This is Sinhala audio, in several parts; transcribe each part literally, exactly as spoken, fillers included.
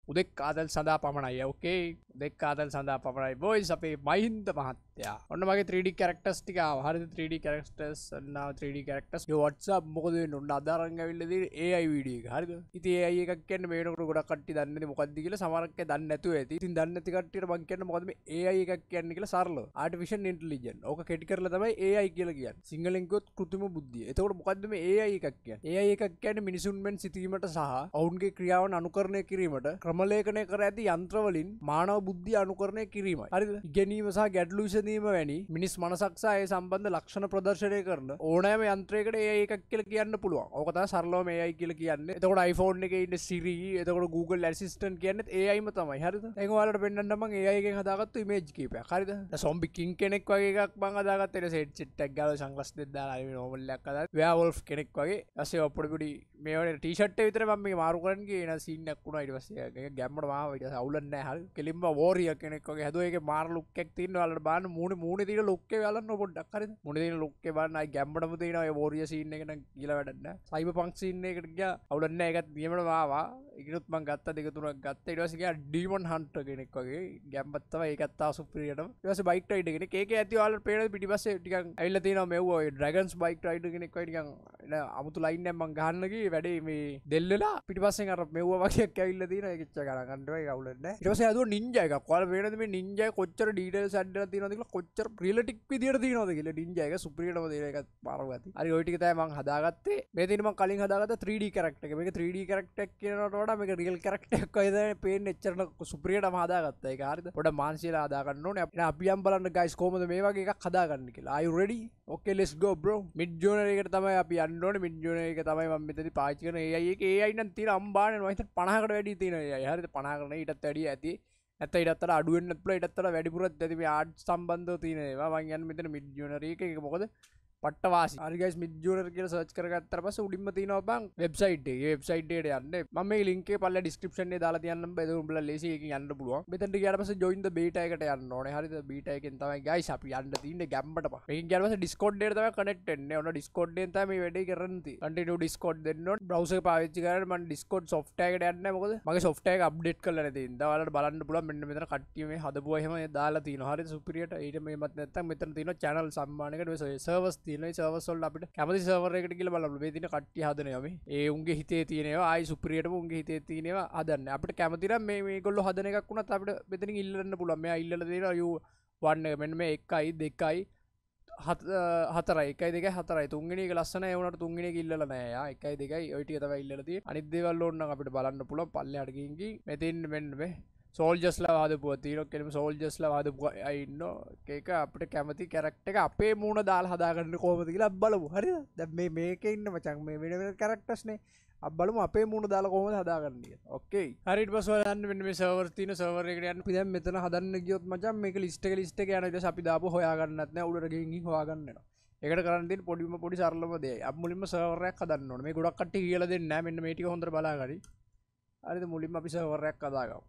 උදෙක් ආදල් සඳහා පමණයි. ඕකේ උදෙක් ආදල් සඳහා පමණයි බොයිස් අපේ මහින්ද මහත්තයා. ඔන්න මගේ three D characters ටික ආවා. හරිද three D characters now three D characters. yo what's up මොකද වෙන්නේ? ඔන්න අද අරන් ඇවිල්ලා තියෙන්නේ A I video එක. හරිද? ඉතින් A I එකක් කියන්නේ මේ වෙනකොට ගොඩක් කට්ටිය දන්නේ නැති මොකක්ද කියලා සමහරක් අය දන්නේ නැතුව ඇති. ඉතින් දන්නේ නැති කට්ටියට මම කියන්නේ මොකද මේ A I එකක් කියන්නේ කියලා සරලව. artificial intelligence. ඕක කෙටි කරලා තමයි A I කියලා කියන්නේ. සිංහලෙන් කිව්වොත් කෘත්‍රිම බුද්ධිය. එතකොට මොකද්ද මේ A I එකක් කියන්නේ? A I එකක් කියන්නේ මිනිසුන් මෙන් සිතීමට සහ ඔවුන්ගේ ක්‍රියාවන් අනුකරණය කිරීමට ක්‍රමලේඛනය කර ඇති යන්ත්‍රවලින් මානව බුද්ධිය අනුකරණය කිරීමයි. හරිද? ඉගෙනීම සහ ගැටලු විසඳීම වැනි මිනිස් මනසක් සහ ඒ සම්බන්ධ ලක්ෂණ ප්‍රදර්ශනය කරන ඕනෑම යන්ත්‍රයකට A I එකක් කියලා කියන්න පුළුවන්. ඕක තමයි සරලවම A I කියලා කියන්නේ. එතකොට iPhone එකේ ඉන්න Siri, එතකොට Google Assistant කියන්නේත් A I ම තමයි. හරිද? දැන් ඔයාලට පෙන්නන්න මම A I එකෙන් හදාගත්තු image කීපයක්. හරිද? zombie king කෙනෙක් වගේ එකක් මම හදාගත්තා. ඒක set set එකක් ගාලා sunglass දෙක දාලා අර normal එකක් හදාගත්තා. werewolf කෙනෙක් වගේ. ඊපස්සේ ඔප්පොඩි පොඩි මේ වගේ t-shirt එක විතර මම මේක මාරු කරන්න ගියේ න scene එකක් වුණා. ඊට පස්සේ ඒක ගැම්මට මාව ඊට පස්සේ අවුලක් නැහැ. හරි. කෙලින්ම warrior කෙනෙක් වගේ හැදුවා. ඒකේ මාර look එකක් තියෙනවා. ඔයාලට බලන්න මූණේ මූණේ තියෙන look එක බලන්න පොඩ්ඩක්. හරිද? මූණේ තියෙන look එක බලන්න ආයි ගැම්මටම තියෙනවා. ඒ warrior scene එක නම් කියලා වැඩක් නැහැ. cyberpunk scene එකකට ගියා. අවුලක් නැහැ. ඒකත් නියමටම ආවා. ඒකනොත් මම ගත්තා දෙක තුනක් ගත්තා. ඊට පස්සේ ගියා demon hunter කෙනෙක් වගේ. ගැම්මත් තමයි ඒකත් ආව සුපිරියටම. ඊට පස්සේ bike rider කෙනෙක්. ඒකේ ඇති ඔයාලට පේනවා පිටිපස්සේ ටිකක් ඇවිල්ලා තියෙනවා මෙව්ව ඔය dragons bike rider කෙනෙක් වගේ නිකන් අමුතු line එකක් මම ගහන්න ගියේ වැඩේ මේ දෙල්ලලා පිටිපස්සෙන් අර මෙව්ව වගේක් ඇවිල්ලා තියෙනවා. ඒක ඉච්ච ගණන් ගන්න බෑ. ඒක අවුලක් නැහැ. ඊට පස්සේ හදුවා ninja එකක්. ඔයාලා පේනද මේ ninja එක කොච්චර details add කරලා තියෙනවද කියලා කොච්චර realistic විදියට තියෙනවද කියලා. ninja එක සුපිරියටම තියෙන එකත් පාරව ඇති. හරි ඔය ටික තමයි මම හදාගත්තේ. මේ තියෙන මම කලින් හදාගත්ත three D character එක. මේක three D character එකක් කියනකට වඩා මේක real character එකක් වගේ තමයි පේන්නේ. එච්චරන සුපිරියටම හදාගත්තා. ඒක හරිද? පොඩ මාන්සියලා හදාගන්න ඕනේ. අපිට අපි යම් බලන්න guys කොහොමද මේ වගේ එකක් හදාගන්න කියලා. are you ready? okay let's go bro. Midjourney එකට තමයි අපි යන්න ඕනේ. Midjourney එක තමයි මම මෙතනදී පාවිච්චි කරන A I එක. A I නම් තියෙන අම්බානේ මම හිතන්නේ පනහකට වැඩි තියෙන A I. හරිද? පනහකට නේ ඊටත් වැඩි ඇති. නැත්නම් ඊටත් වඩා අඩු වෙන්නත් පුළුවන්. ඊටත් වඩා වැඩිපුරත් ඇති මේ ආර්ට් සම්බන්ධව තියෙන ඒවා. මම යන්නේ මෙතන Midjourney එක. ඒක මොකද? පට්ටවාසි. හරි guys Midjourney කියලා search කරගත්තාට පස්සේ උඩින්ම තියෙනවා බං website එක. ඒ website එකට යන්න. මම මේ link එක පල්ලා description එකේ දාලා තියන්නම්. ඒක උඹලා ලේසි එකකින් යන්න පුළුවන්. මෙතනට ගියාට පස්සේ join the beta එකට යන්න ඕනේ. හරිද? beta එකෙන් තමයි guys අපි යන්න තියෙන්නේ ගැම්මට පහ. මේකෙන් ගියාට පස්සේ Discord එකට තමයි connect වෙන්නේ. ඔන්න Discord එකෙන් තමයි මේ වැඩේ කරන්න තියෙන්නේ. continue Discord දෙන්න ඕනේ. browser එක පාවිච්චි කරලා මම Discord software එකට යන්නේ නැහැ. මොකද මගේ software එක update කරලා නැති ඉඳලා ඔයාලට බලන්න පුළුවන් මෙන්න මෙතන කට්ටිය මේ හදපුවා එහෙම දාලා තියෙනවා. හරිද? superior ඊට මේවත් නැත්තම් මෙතන තියෙනවා channel සම්මානයකට මේ servers තියෙනවා. ඒ servers වල අපිට කැමති සර්වර් එකකට කියලා බලන්න මේ තියෙන කට්ටිය හදනවා මේ. ඒ උන්ගේ හිතේ තියෙනවා ආයි සුපිරියටම උන්ගේ හිතේ තියෙනවා හදන්න. අපිට කැමති නම් මේ මේගොල්ලෝ හදන එකක් වුණත් අපිට මෙතනින් ඉල්ලන්න පුළුවන්. මෙයා ඉල්ලලා දෙනවා you one එක මෙන්න මේ එකයි දෙකයි හතරයි එකයි දෙකයි හතරයි තුන්වෙනි එක ලස්සනයි. ඒ වුණාට තුන්වෙනි එක ඉල්ලලා නැහැ. යා එකයි දෙකයි ওই ටික තමයි ඉල්ලලා තියෙන්නේ. අනිත් දේවල් ඕන නම් අපිට බලන්න පුළුවන් පල්ලෙහාට ගිහින් ගිහින් මේ තියෙන්නේ මෙන්න මේ සෝල්ජස්ලා හදපුවා තියෙනවා. කෙලිම සෝල්ජස්ලා හදපුවා අය ඉන්නවා. ඒක අපිට කැමති කැරක්ටර් එක අපේ මූණ දාලා හදාගන්න කොහොමද කියලා බලමු. හරිද? දැන් මේ මේකේ ඉන්න මචං මේ වෙන වෙන කැරක්ටර්ස් නේ. අපි බලමු අපේ මූණ දාලා කොහොමද හදාගන්නේ කියලා. ඕකේ. හරි ඊට පස්සේ ඔයාලා යන්න මෙන්න මේ සර්වර් තියෙන සර්වර් එකට යන්න. අපි දැන් මෙතන හදන්න ගියොත් මචං මේක ලිස්ට් එක ලිස්ට් එක යනවා. ඊට පස්සේ අපි දාපුව හොයාගන්නත් නෑ. උඩට ගිහින් ගිහින් හොයාගන්න වෙනවා. ඒකට කරන්න තියෙන පොඩිම පොඩි සරලම දෙයයි. අපි මුලින්ම සර්වර් එකක් හදන්න ඕනේ. මේ ගොඩක් කට්ටිය කියලා දෙන්නේ නෑ. මෙන්න මේ ටික හොඳට බලාගනි. හරිද? මුලින්ම අපි සර්වර් එකක් හදාගමු.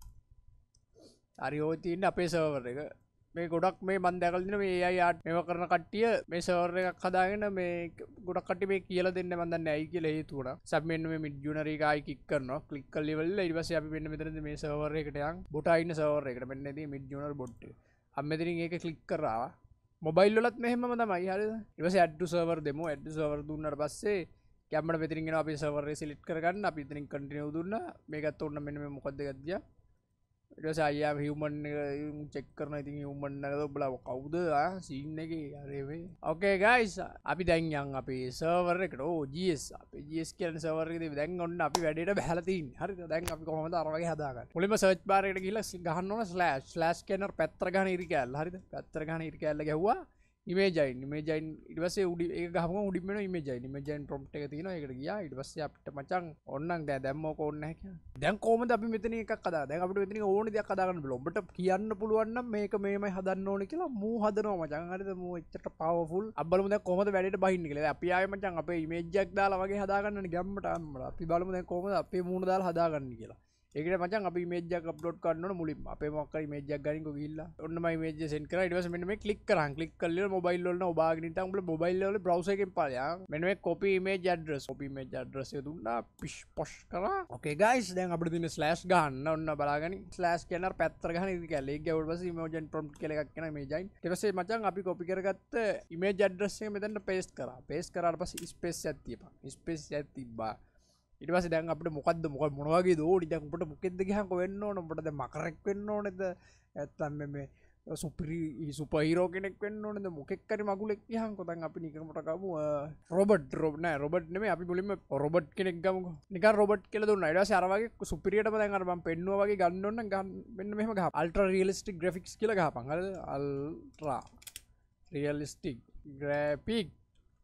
හරි ඔය තියෙන්නේ අපේ සර්වර් එක. මේ ගොඩක් මේ මම දැකලා දින මේ A I art මේවා කරන කට්ටිය මේ සර්වර් එකක් හදාගෙන මේ ගොඩක් කට්ටිය මේ කියලා දෙන්නේ මම දන්නේ ඇයි කියලා හේතුව උනා. සබ් මෙන්න මේ Midjourney එක ආයි ක්ලික් කරනවා. ක්ලික් කරලා ඉවර වෙලා ඊට පස්සේ අපි මෙන්න මෙතනදී මේ සර්වර් එකට යන්. බොටා ඉන්න සර්වර් එකට මෙන්න ඉතින් Midjourney bot එක. අපි මෙතනින් ඒක ක්ලික් කරා. මොබයිල් වලත් මෙහෙමම තමයි. හරිද? ඊට පස්සේ add to server දෙමු. add to server දුන්නාට පස්සේ කැමරා මෙතනින් එනවා අපි සර්වර් එක සිලෙක්ට් කරගන්න. අපි එතනින් continue දුන්නා. මේකත් ඕන්න මෙන්න මේ මොකක්ද එකක් දියා. ඊට පස්සේ අයියා හියුමන් එක චෙක් කරනවා. ඉතින් හියුමන් එකද ඔබලා කවුද ආ සීන් එකේ අර මේ. ඕකේ ගයිස් අපි දැන් යන් අපේ සර්වර් එකට. ඕ G S අපේ G S කියන සර්වර් එකේ දැන් ඔන්න අපි වැඩේට බහලා තින්නේ. හරිද? දැන් අපි කොහොමද අර වගේ හදාගන්නේ? මුලින්ම සර්ච් බාර් එකට ගිහලා ගහන්න ඕන ස්ලෑෂ් ස්ලෑෂ් කියන පැත්තට ගහන ඉරි කෑල්ල. හරිද? පැත්තට ගහන ඉරි කෑල්ල ගැහුවා. image අයින් image අයින් ඊට පස්සේ උඩි ඒක ගහපුවම උඩින් වෙන image අයින් image අයින් prompt එක තියෙනවා. ඒකට ගියා. ඊට පස්සේ අපිට මචං ඕන්නම් දැන් දැම්ම ඕක ඕනේ නැහැ කියලා. දැන් කොහොමද අපි මෙතන එකක් හදා. දැන් අපිට මෙතන ඕනේ දෙයක් හදා ගන්න බෑ. ඔබට කියන්න පුළුවන් නම් මේක මේමයි හදන්න ඕනේ කියලා මූ හදනවා මචං. හරිද? මූ එච්චර powerful. අපි බලමු දැන් කොහොමද වැඩේට බහින්නේ කියලා. අපි ආයේ මචං අපේ image එකක් දාලා වගේ හදා ගන්නනේ ගැම්මට අම්මලා. අපි බලමු දැන් කොහොමද අපේ මූණ දාලා හදා ගන්න කියලා. ඒකට මචං අපි image එකක් අප්ලෝඩ් කරන්න ඕන මුලින්ම අපේ මොකක් හරි image එකක් ගනින්කෝ ගිහිල්ලා ඔන්න මම image එක send කරා ඊට පස්සේ මෙන්න මේ click කරාන් click කරලා mobile වල ඔබාගෙන ඉතින් උඹලා mobile වල browser එකෙන් පාලයන් මෙන්න මේ copy image address copy image address එක දුන්නා පිෂ් පොෂ් කරා okay guys දැන් අපිට තියෙන slash ගන්න ඔන්න බලාගනි slash කියන අර පැත්තට ගහන ඉතින් කැලේ ඒක ගැවුවට පස්සේ emoji prompt කියලා එකක් එනවා image යින් ඊට පස්සේ මචං අපි copy කරගත්ත image address එක මෙතන paste කරා paste කරාට පස්සේ space එකක් තියපන් space එකක් තිබ්බා ඊට පස්සේ දැන් අපිට මොකද්ද මොකක් මොන වගේද ඕනි දැන් උඹට මොකෙද්ද ගියන් කොවෙන්න ඕන උඹට දැන් මකරෙක් වෙන්න ඕනේද නැත්තම් මේ සුපිරි සුපර් හීරෝ කෙනෙක් වෙන්න ඕනේද මොකෙක් හරි මගුලෙක් ගියන් කො දැන් අපි නිකම්මට ගමු රොබට් රොබ් නෑ රොබට් නෙමෙයි අපි මුලින්ම රොබට් කෙනෙක් ගමුකෝ නිකන් රොබට් කියලා දුන්නා ඊට පස්සේ අර වගේ සුපිරියටම දැන් අර මම පෙන්නුවා වගේ ගන්න ඕන නම් මෙන්න මෙහෙම ගහපන් අල්ට්‍රා රියලිස්ටික් ග්‍රැෆික්ස් කියලා ගහපන් හරිද අල්ට්‍රා රියලිස්ටික් ග්‍රැෆික්ස්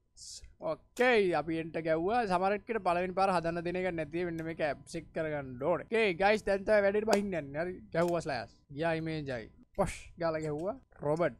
ඕකේ අපි එන්ට ගැව්වා සමහරවිට පළවෙනි පාර හදන්න දෙන එක නැති වෙන්න මේක ඇප්ස් එක කරගන්න ඕනේ. ඕකේ ගයිස් දැන් තමයි වැඩේට බහින්න යන්නේ. හරි ගැව්වා ස්ලෑෂ්. ගියා ඉමේජ් අයි. පොෂ් ගාලා ගැව්වා රොබට්.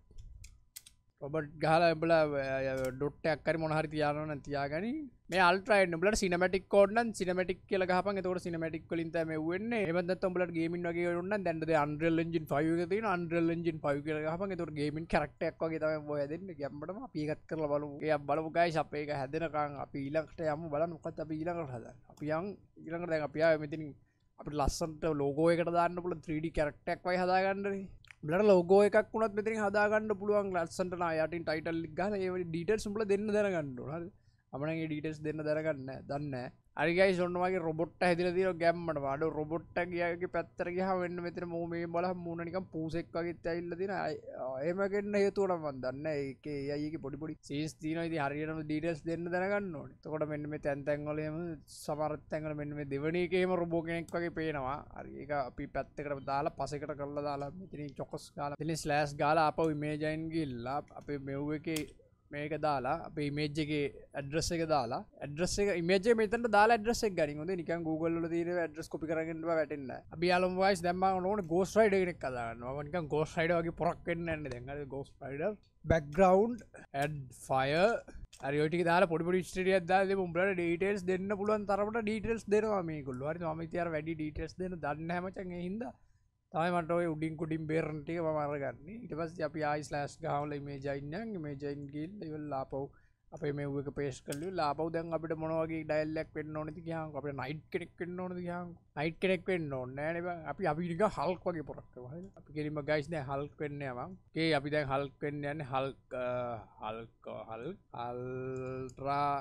රොබට් ගහලා උඹලා ඩොට් එකක් හරි මොන හරි තියානවා නම් තියාගනි. මේ අල්ට්‍රා එන්න උඹලට සිනමැටික් කෝඩ් නම් සිනමැටික් කියලා ගහපන්. එතකොට සිනමැටික් වලින් තමයි මෙව් වෙන්නේ. එහෙම නැත්නම් උඹලට ගේමින් වගේ ඕන නම් දැන් දැන් Unreal Engine five එක තියෙනවා. Unreal Engine five කියලා ගහපන්. එතකොට ගේමින් කැරක්ටර් එකක් වගේ තමයි ඔය දෙන්නේ. ගැම්මඩම අපි ඒකත් කරලා බලමු. ඒක බලමු guys අපේ ඒක හැදෙනකන් අපි ඊළඟට යමු බලන්න මොකක්ද අපි ඊළඟට හදන්නේ. අපි යන් ඊළඟට දැන් අපි ආවේ මෙතනින් අපිට ලස්සනට ලෝගෝ එකට දාන්න පුළුවන් three D කැරක්ටර් එකක් වගේ හදාගන්නනේ. උඹලට ලෝගෝ එකක් වුණත් මෙතනින් හදාගන්න පුළුවන් ලස්සනට නා යටින් ටයිටල් එක ගහලා ඒ වගේ ඩීටේල්ස් උඹලා දෙන්න දැනගන්න ඕන. හරිද? අපිට ඒ ඩීටේල්ස් දෙන්න දැනගන්න නැහැ. දන්නේ නැහැ. හරි ගයිස් ඔන්න වගේ රොබොට් එක හැදිලා තියෙනවා ගැම්මඩම. අඩ රොබොට් එක ගියාගේ පැත්තට ගියාම වෙන්න මෙතන මෝ මේ බලහම් මූණ නිකන් පූසෙක් වගේත් ඇවිල්ලා තියෙනවා. එහෙම වෙන්න හේතුව නම් මන් දන්නේ නැහැ. ඒකේ A I එකේ පොඩි පොඩි සීන්ස් තියෙනවා. ඉතින් හරියටම ඩීටේල්ස් දෙන්න දැනගන්න ඕනේ. එතකොට මෙන්න මේ තැන් තැන් වල එහෙම සමහර තැන් වල මෙන්න මේ දෙවෙනි එකේ එහෙම රොබෝ කෙනෙක් වගේ පේනවා. හරි ඒක අපි පැත්තකට දාලා පසෙකට කරලා දාලා මෙතනින් චොකස් ගාලා මෙතනින් ස්ලෑෂ් ගාලා ආපහු ඉමේජ් අයින් ගිහලා අපේ මෙව් එකේ මේක දාලා අපේ ඉමේජ් එකේ ඇඩ්‍රස් එක දාලා ඇඩ්‍රස් එක ඉමේජ් එක මෙතනට දාලා ඇඩ්‍රස් එක ගනින් හොඳේ නිකන් Google වල තියෙන ඇඩ්‍රස් කොපි කරගෙන ඉන්නවා වැටෙන්නේ නැහැ. අපි යාළුවෝ වයිස් දැන් මම ඕනේ Ghost Rider කෙනෙක් හදා ගන්නවා. මම නිකන් Ghost Rider වගේ පොරක් වෙන්න යන්නේ දැන්. හරි Ghost Rider background add fire හරි ඔය ටික දාලා පොඩි පොඩි ස්ටෝරි එකක් දාලා දෙමු. උඹලට ඩීටේල්ස් දෙන්න පුළුවන් තරමට ඩීටේල්ස් දෙනවා මේගොල්ලෝ. හරිද? මම ඉතින් අර වැඩි ඩීටේල්ස් දෙන්න දන්නේ නැහැ මචං ඒ හින්දා තමයි මට ඔය උඩින් කුඩින් බේරන ටික මම අරගන්නේ. ඊට පස්සේ අපි ආයි ස්ලෑෂ් ගහවල ඉමේජ් අයින් යන් ඉමේජ් අයින් ගිහලා ඉවල ආපහු අපේ මේ එක පේස්ට් කරලා ආපහු දැන් අපිට මොන වගේ ඩයල් එකක් වෙන්න ඕනද කියහන් අපිට නයිට් කෙනෙක් වෙන්න ඕනද කියහන් නයිට් කෙනෙක් වෙන්න ඕනේ නෑ නේ බං. අපි අපි නිකන් හල්ක් වගේ පොරක් කරමු. හරිද? අපි කෙලින්ම ගයිස් දැන් හල්ක් වෙන්න යමන්. ඕකේ අපි දැන් හල්ක් වෙන්න යන්නේ Hulk Hulk Hulk ultra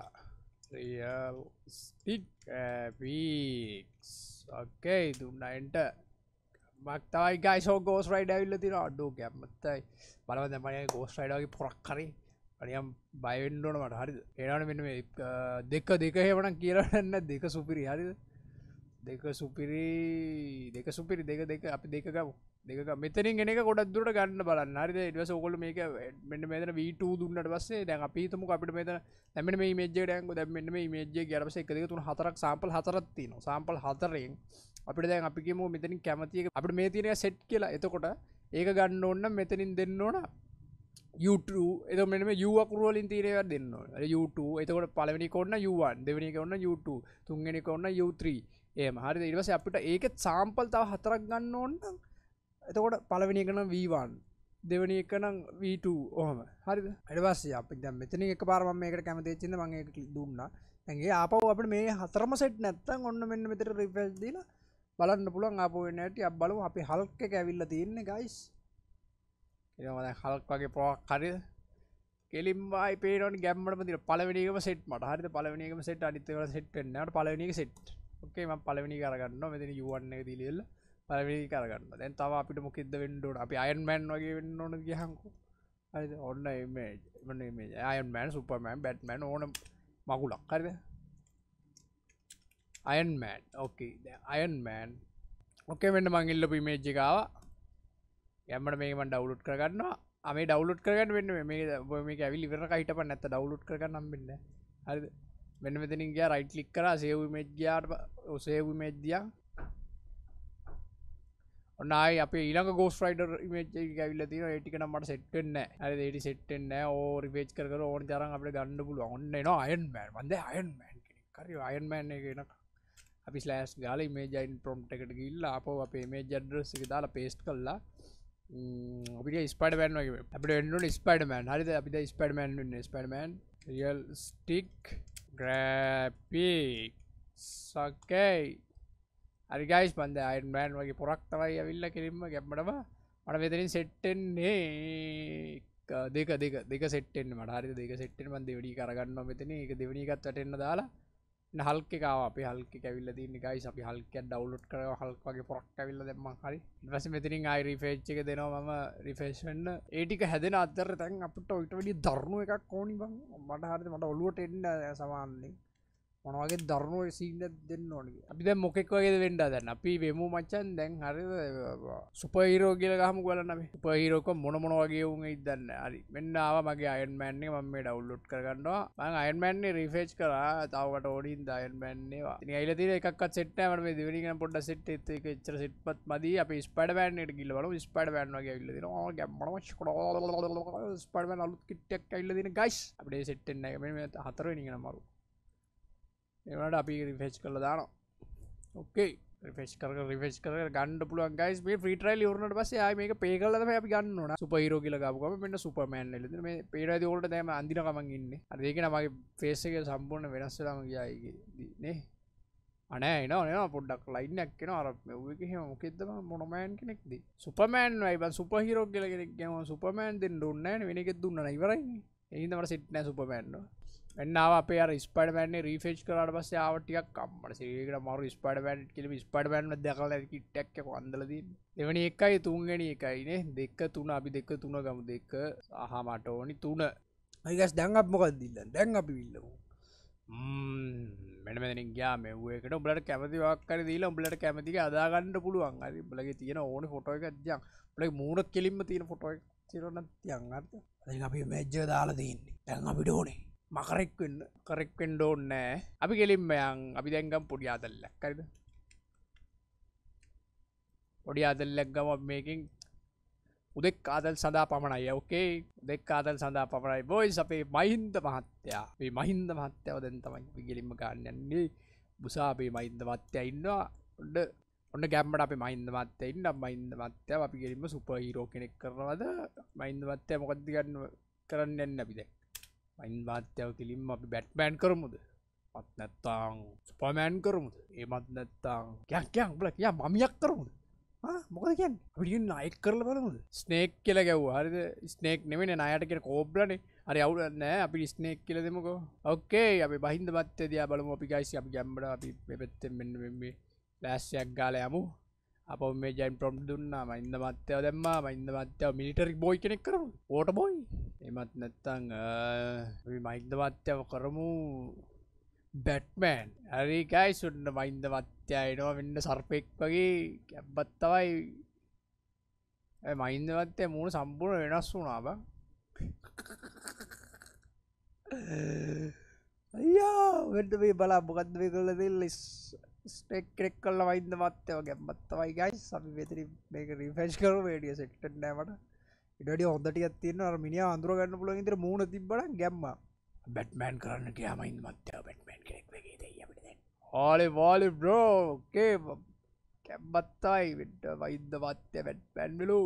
realistic graphics. Okay දුන්නා එන්ටර්. මක්තවයි ගයිස් ඕ Ghost Rider ඇවිල්ලා තියෙනවා. අඩෝ ගැම්මත්තයි. බලන්න දැන් මම Ghost Rider වගේ පොරක් කරේ. අනියම් බය වෙන්න ඕන මට. හරිද? ඒනවනේ මෙන්න මේ දෙක දෙක හේවනම් කියලා නෑ දෙක සුපිරි. හරිද? දෙක සුපිරි දෙක සුපිරි දෙක දෙක අපි දෙක ගමු. දෙක ගමු. මෙතනින් එන එක ගොඩක් දුරට ගන්න බලන්න. හරිද? ඊට පස්සේ ඕගොල්ලෝ මේක මෙන්න මෙතන V two දුන්නාට පස්සේ දැන් අපි හිතමුකෝ අපිට මෙතන දැන් මෙන්න මේ ඉමේජ් එකට යන්කෝ. දැන් මෙන්න මේ ඉමේජ් එක ගියාට පස්සේ එක දෙක තුන හතරක් සාම්පල් හතරක් තියෙනවා. සාම්පල් හතරෙන් අපිට දැන් අපි කියමු මෙතනින් කැමති එක අපිට මේ තියෙන එක සෙට් කියලා. එතකොට ඒක ගන්න ඕන නම් මෙතනින් දෙන්න ඕන U two එතකොට මෙන්න මේ U අකුරු වලින් තියෙන ඒවා දෙන්න ඕනේ. අර U two එතකොට පළවෙනි එක ඕන U one දෙවෙනි එක ඕන U two තුන්වෙනි එක ඕන U three එහෙම. හරිද? ඊට පස්සේ අපිට ඒකේ සාම්පල් තව හතරක් ගන්න ඕන නම් එතකොට පළවෙනි එක නම් V one දෙවෙනි එක නම් V two ඔහම. හරිද? ඊට පස්සේ අපි දැන් මෙතනින් එකපාර මම මේකට කැමති වෙච්ච ඉඳ මම ඒක දුන්නා. දැන් ඒ ආපහු අපිට මේ හතරම සෙට් නැත්තම් ඔන්න මෙන්න මෙතන රිෆ්‍රෙෂ් දීලා බලන්න පුළුවන් ආපහු වෙන හැටි. අපි බලමු අපි හල්ක් එක ඇවිල්ලා තියෙන්නේ ගයිස්. ඒකම දැන් හල්ක් වගේ ප්‍රොවක් හරිද? කෙලින්ම ආයි පේනවනේ ගැම්මඩම තියෙන පළවෙනි එකම සෙට් මට. හරිද? පළවෙනි එකම සෙට් අනිත් ඒවා සෙට් වෙන්නේ නැහැ. පළවෙනි එක සෙට්. ඕකේ මම පළවෙනි එක අරගන්නවා. මෙතන U one එක දීලා පළවෙනි එක අරගන්නවා. දැන් තව අපිට මොකෙද්ද වෙන්න ඕන? අපි අයර්න් මෑන් වගේ වෙන්න ඕනද කියහන්කෝ. හරිද? ඔන්න ඉමේජ්. මොන image? Iron Man, Superman, Batman ඕන මගුලක්. හරිද? අයර්න් මෑන්. ඕකේ. දැන් අයර්න් මෑන්. ඕකේ මෙන්න මං ඉල්ලපු ඉමේජ් එක ආවා. යම්මඩ මේක මම ඩවුන්ලෝඩ් කරගන්නවා. ආ මේ ඩවුන්ලෝඩ් කරගන්න වෙන්නේ මේක මේක ඇවිල්ලා ඉවරනක හිටපන් නැත්නම් ඩවුන්ලෝඩ් කරගන්න හම්බෙන්නේ නැහැ. හරිද? මෙන්න මෙතනින් ගියා රයිට් ක්ලික් කරා සේව් ඉමේජ් ගියාට සේව් ඉමේජ් දියා. ඔන්න ආයි අපේ ඊළඟ Ghost Rider ඉමේජ් එක ඇවිල්ලා තියෙනවා. ඒ ටික නම් මට සෙට් වෙන්නේ නැහැ. හරිද? ඒ ටික සෙට් වෙන්නේ නැහැ. ඕ රිෆ්‍රෙෂ් කර කර ඕන තරම් අපිට ගන්න පුළුවන්. ඔන්න එනවා අයර්න් මෑන්. මන් දැන් අයර්න් මෑන් කෙනෙක්. හරි අයර්න් මෑන් එක එනවා. අපි ස්ලෑෂ් ගාලා image in prompt එකට ගිහිල්ලා ආපහු අපේ image address එක දාලා paste කරලා අපිට ස්පයිඩර්මෑන් වගේ අපිට වෙන්න ඕනේ ස්පයිඩර්මෑන්. හරිද? අපි දැන් ස්පයිඩර්මෑන් වෙන්නේ ස්පයිඩර්මෑන් realistic graphics. okay. හරි guys මම දැන් අයර්න් මෑන් වගේ පොරක් තමයි ඇවිල්ලා කෙලින්ම ගැම්මඩම මට මෙතනින් සෙට් වෙන්නේ දෙක දෙක දෙක සෙට් වෙන්නේ මට. හරිද? දෙක සෙට් වෙන්නේ මම දෙවෙනි එක අරගන්නවා මෙතන. ඒක දෙවෙනි එකත් වැටෙන්න දාලා න හල්ක් එක ආවා. අපි හල්ක් එක ඇවිල්ලා තින්නේ guys. අපි හල්ක් එක ඩවුන්ලෝඩ් කරලා හල්ක් වගේ පොරක් ඇවිල්ලා දැම්මා. හරි. ඊට පස්සේ මෙතනින් ආයි රිෆ්‍රෙෂ් එක දෙනවා මම රිෆ්‍රෙෂ් වෙන්න. ඒ ටික හැදෙන අතර දැන් අපිට ඊට වැඩි දරුණු එකක් ඕනි බං. මට හරියට මට ඔළුවට එන්න සමානනේ. මොන වගේ දරුණු සීන් එකක් දෙන්න ඕනි. අපි දැන් මොකෙක් වගේද වෙන්න හදන්නේ? අපි වෙමු මචන් දැන් හරිද? සුපර් හීරෝ කියලා ගහමු බලන්න අපි. සුපර් හීරෝ ක මොන මොන වගේ වුන් එයිද දන්නේ නැහැ. හරි. මෙන්න ආවා මගේ අයර්න් මෑන් එක. මම මේ ඩවුන්ලෝඩ් කරගන්නවා. මම අයර්න් මෑන් එක රිෆ්‍රෙෂ් කරා. තවකට ඕනින්ද අයර්න් මෑන් ඒවා. ඉතින් ඇවිල්ලා තියෙන එකක්වත් සෙට් නැහැ. මට මේ දෙවෙනි එක පොඩ්ඩක් සෙට් ඒත් ඒක එච්චර සෙට්පත් මදි. අපි ස්පයිඩර්මෑන් එකට ගිහලා බලමු. ස්පයිඩර්මෑන් වගේ ඇවිල්ලා තියෙනවා. ඕ ගැම්මනවා. ස්පයිඩර්මෑන් අලුත් කිට් එකක් ඇවිල්ලා තියෙන ගයිස්. අපිට සෙට් වෙන්නේ නැහැ. මෙන්න මේ හතරවෙනි එක නම් මරු. ඒවට අපි රිෆ්‍රෙෂ් කරලා දානවා. ඕකේ. රිෆ්‍රෙෂ් කරලා රිෆ්‍රෙෂ් කරලා ගන්න පුළුවන් guys. මේ ෆ්‍රී ට්‍රයිල් ඉවරනට පස්සේ ආයි මේක පේ කරලා තමයි අපි ගන්න ඕන. සුපර් හීරෝ කියලා ගාපු ගමන් මෙන්න සුපර්මෑන් එළිද මේ පේ රයිදී වලට දැන් අඳින ගමන් ඉන්නේ. හරි ඒක නම් මගේ ෆේස් එක සම්පූර්ණ වෙනස් වෙලාම ගියා ඒකේ නේ. අනේ එනවා එනවා පොඩ්ඩක් ලයින් එකක් එනවා. අර මේ ඌ එක එහෙම මොකෙද්ද මම මොන මෑන් කෙනෙක්ද? සුපර්මෑන් වයි බං සුපර් හීරෝ කියලා කෙනෙක් ගම සුපර්මෑන් දෙන්න ඕනේ නැහැ නේ. වෙන එකෙක් දුන්නා නේ ඉවරයිනේ. ඒ හින්දා මට සෙට් නැහැ සුපර්මෑන් නෝ. මෙන්න ආවා අපේ අර ස්පයිඩර්මෑන් එක රිෆ්‍රෙෂ් කරාට පස්සේ ආව ටිකක් අම්මට සීරීකට මාරු ස්පයිඩර්මෑන් කියලා ස්පයිඩර්මෑන් එක දැකලා කිට් එකක් එක අන්දලා තියෙන්නේ. දෙවෙනි එකයි තුන්වෙනි එකයි නේ. දෙක තුන අපි දෙක තුන ගමු. දෙක අහා මට ඕනි තුන. හරි ගයිස් දැන් අපි මොකක්ද ඉල්ලන්නේ? දැන් අපි ඉල්ලමු. ම්ම් මෙන්න මෙතනින් ගියා මේ ඌ එකට උඹලට කැමති වක් හරි දීලා උඹලට කැමති එක අදා ගන්න පුළුවන්. හරි උඹලගේ තියෙන ඕනේ ෆොටෝ එකක් දියන්. උඹලගේ මූණ කෙලින්ම තියෙන ෆොටෝ එකක් තියනවා තියන් හරිද? දැන් අපි මැජ් එක දාලා තියෙන්නේ. දැන් අපිට ඕනේ මකරෙක් වෙන්න. කරෙක් වෙන්න ඕනේ නැහැ. අපි කෙලින්ම යන්. අපි දැන් ගමු පොඩි ආදල්ලක්. හරිද? පොඩි ආදල්ලක් ගමු අපි මේකෙන් උදෙක් ආදල් සඳහා පමණයි. ඕකේ. උදෙක් ආදල් සඳහා පමණයි. බොයිස් අපේ මහින්ද මහත්තයා. මේ මහින්ද මහත්තයාව දැන් තමයි අපි කෙලින්ම ගන්න යන්නේ. බුසා අපේ මහින්ද මහත්තයා ඉන්නවා. ඔන්න ඔන්න ගැම්මට අපේ මහින්ද මහත්තයා ඉන්නවා. මහින්ද මහත්තයාව අපි කෙලින්ම සුපර් හීරෝ කෙනෙක් කරනවද? මහින්ද මහත්තයා මොකද්ද ගන්න කරන්න යන්නේ අපි දැන්? මහින්ද මහත්තයාව කෙලින්ම අපි බැට්මෑන් කරමුද? මත් නැත්තම් සුපර්මෑන් කරමුද? එහෙමත් නැත්තම් කියන් කියන් උඹලා කියා මමියක් කරමුද? මොකද කියන්නේ? අපිට කියන්නේ නායක කරලා බලමුද? ස්නේක් කියලා ගැව්වා. හරිද? ස්නේක් නෙමෙයි නායට කියන කෝබ්‍රානේ. හරි අවුල නැහැ. අපි ස්නේක් කියලා දෙමුකෝ. ඕකේ. අපි බහින්ද මත්තේ දිහා බලමු අපි ගයිස්. අපි ගැම්බඩ අපි මේ පැත්තෙන් මෙන්න මේ ෆ්ලෑෂ් එකක් ගාලා යමු. අපෝ මේ ජයින් ප්‍රොම්ප්ට් දුන්නා. මහින්ද මත්තේව දැම්මා. මහින්ද මත්තේව මිලිටරි බෝයි කෙනෙක් කරමු. Water boy. එහෙමත් නැත්තම් අපි මහින්ද මත්තේව කරමු. බැට්මෑන්. හරි ගයිස් ඔන්න මහින්ද මත්තයා එනවා මෙන්න සර්පෙක් වගේ කැබ්බත් තමයි. ඒ මහින්ද මත්තයා මූණ සම්පූර්ණ වෙනස් වුණා බං. අයියා වෙන්න මේ බලන්න මොකද්ද මේ කරලා දෙන්නේ ස්ටෙක් කෙනෙක් කළා මහින්ද මත්තයා කැබ්බත් තමයි ගයිස්. අපි මෙතන මේක රිෆ්‍රෙෂ් කරමු. වීඩියෝ සෙට් වෙන්නේ නැහැ මට. ඊට වඩා හොඳ ටිකක් තියෙනවා. අර මිනිහා අඳුර ගන්න පුළුවන් විදිහට මූණ තිබ්බනම් ගැම්මා. බැට්මෑන් කරන්න ගියා මහින්ද මත්තයා බැට්මෑන් කෙනෙක් වගේ දෙයි අපිට දැන්. ඕලේ වෝලේ බ්‍රෝ. ඕකේ කැබ්බත් තමයි වෙන්න මහින්ද මත්තයා බැට්මෑන් වෙලු.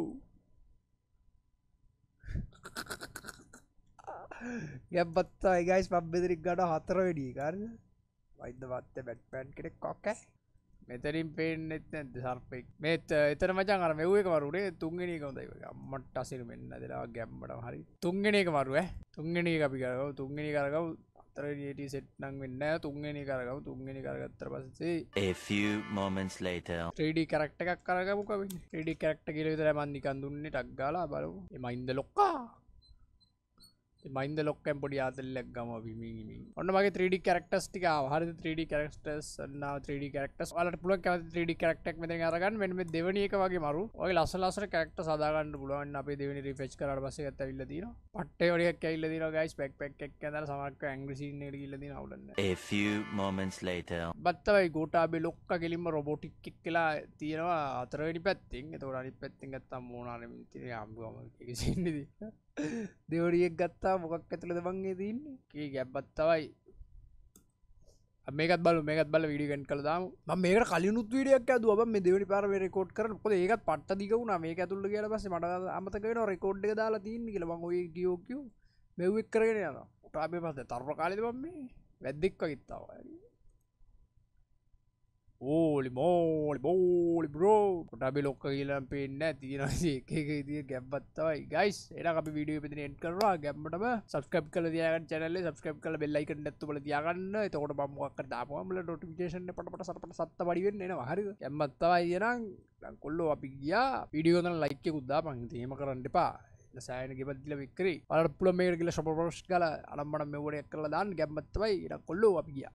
කැබ්බත් තමයි ගයිස් මම මෙතනින් ගන්න හතරවෙනි එක හරිද? මහින්ද මත්තයා බැට්මෑන් කෙනෙක් ඔකේ. මෙතනින් පේන්නෙත් නැද්ද සර්පෙක්? මේත් එතන මචං අර මෙව් එක වරුනේ තුන්වෙනි එක හොඳයි වගේ. අම්මට අසිරු මෙන්න දෙලා ගැම්මඩම හරි. තුන්වෙනි එක වරු ඈ. තුන්වෙනි එක අපි කරගමු. තුන්වෙනි එක කරගමු. හතරවෙනි ඒටි සෙට් නම් වෙන්නේ නැහැ. තුන්වෙනි එක කරගමු. තුන්වෙනි එක කරගත්තට පස්සේ A few moments later three D character එකක් කරගමුකෝ වෙන්නේ. three D character කියලා විතරයි මම නිකන් දුන්නේ ටක් ගාලා බලමු. මේ මහින්ද ලොක්කා. මහින්ද ලොක්කෙන් පොඩි ආතල්ලක් ගමු අපි මිමිමින්. ඔන්න මගේ three D characters ටික ආවා. හරිද? three D characters now three D characters. ඔයාලට පුළුවන් කැමති three D character එකක් මෙතනින් අරගන්න. මෙන්න මේ දෙවෙනි එක වගේ මරු. ඔයගේ ලස්සන ලස්සන characters හදා ගන්න පුළුවන්. අපේ දෙවෙනි refresh කරාට පස්සේ එකත් ඇවිල්ලා තියෙනවා. පට්ටේ වඩියක් ඇවිල්ලා තියෙනවා guys. backpack එකක් ඇඳලා සමහරක් angry scene එකට ගිහිල්ලා තියෙනවා අවුලක් නැහැ. A few moments later බත්තවයි Gotabaya ලොක්කා කෙලින්ම robotic එක කියලා තියෙනවා හතරවෙනි පැත්තෙන්. ඒතකොට අනිත් පැත්තෙන් ගත්තාම මොනාරෙ තියෙන ආම්බුවම එක scene ඉදී. දෙවරියෙක් ගත්තා මොකක් ඇතුළද මං ඒ තින්නේ? කී ගැබ්බත් තමයි. මේකත් බල මේකත් බල විඩියගෙන් කළදාම මේක කලිනුත් විඩියක් ඇදුව මේ දෙවනි පාර රෙකෝඩ් කරන පොද ඒකත් පට්ට දික වුණා මේක ඇතුල්ල කියලා පස්සේ මට අමතක වෙනවා රෙකෝඩ් එක දාලා තියෙන්නේ කියලා මම ඔය කියෝකියු මෙව්වෙක් කරගෙන යනවා උටාපේ පස්සේ තර්ර කාලෙද මම මේ වැද්දෙක් වගේ ඉත්තාවා ඕලි මෝලි බෝලි බ්‍රෝ කොටාබේ ලොක්ක කියලා පේන්නේ තියෙනවා එක එක විදිහේ ගැම්මක් තමයි ගයිස් එහෙනම් අපි වීඩියෝ එක මෙතන එන්ඩ් කරනවා ගැම්මටම සබ්ස්ක්‍රයිබ් කරලා තියාගන්න channel එක සබ්ස්ක්‍රයිබ් කරලා bell icon එකත් ඔබලා තියාගන්න එතකොට මම මොකක් හරි දාපුවම ඔබලා notification එක පට පට සට පට සත්ත වැඩි වෙන්න එනවා හරිද ගැම්මක් තමයි එහෙනම් දැන් කොල්ලෝ අපි ගියා වීඩියෝ එක like එකකුත් දාපන් ඉතින් එහෙම කරන්න එපා සෑයන ගෙබත් දිලා වික්කරි බලන්න පුළුවන් මේකට ගිහලා shop post ගාලා අනම්මනම් මෙව්වට එක් කරලා දාන්න ගැම්මක් තමයි එහෙනම් කොල්ලෝ අපි ගියා